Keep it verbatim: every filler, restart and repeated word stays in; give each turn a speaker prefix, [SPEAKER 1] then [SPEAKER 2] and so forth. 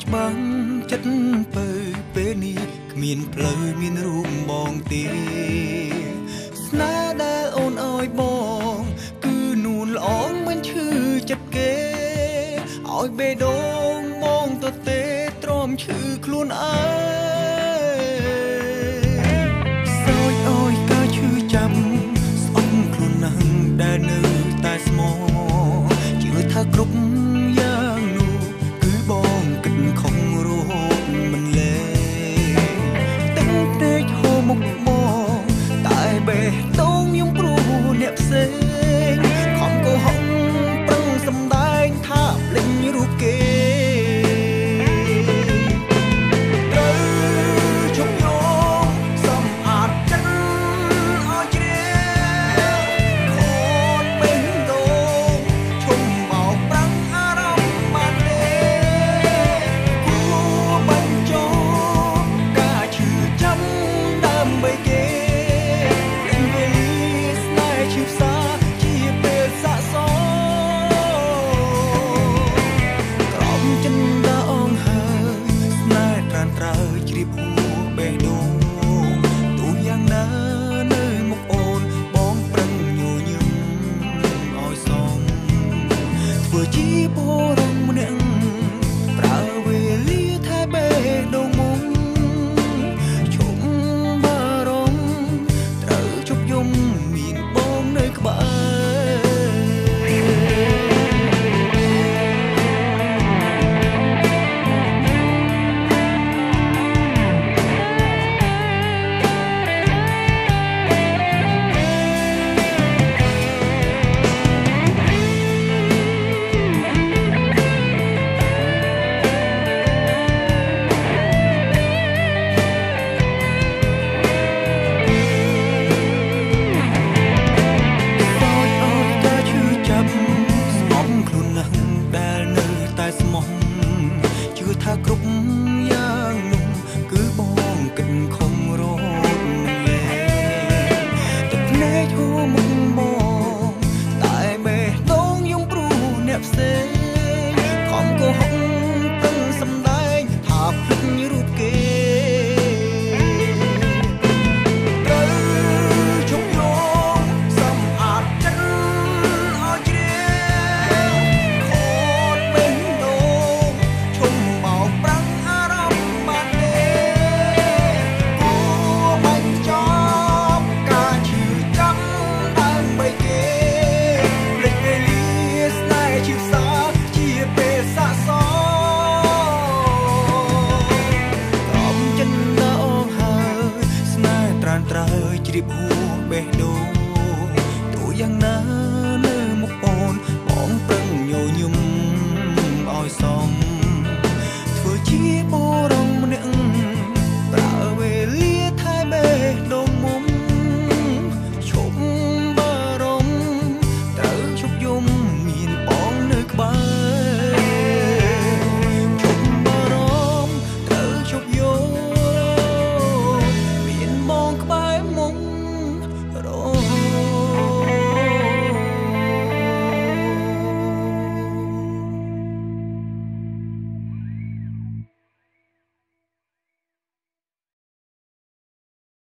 [SPEAKER 1] ច្បាំងចិត្តពើពេលនេះគ្មានផ្លូវមានរូបបងទេស្នេហ៍ដែលអូនអើយបងគឺនួនល្អងមិនឈឺចិត្តគេឲ្យបេះដូងបងទៅទេទ្រាំឈឺខ្លួនអើយសោយអើយកាឈឺចាំស្អប់ខ្លួនណាស់ដែលនៅតែស្មោះជឿថាគ្រប់យ៉ាងនោះគឺបងគិតខុសរហូតមិនលែងទឹកភ្នែកហូរមុខបងតែបេះដូងខ្ញុំព្រោះអ្នកផ្សេងខំកុហកប្រឹងសម្ដែងថាភ្លេចរូបគេជាបរមម្នាក់ប្រើវេលាថែបេះដូងមុំជុំបារម្ភត្រូវជប់យំមានបងនៅក្បែរថាគ្រប់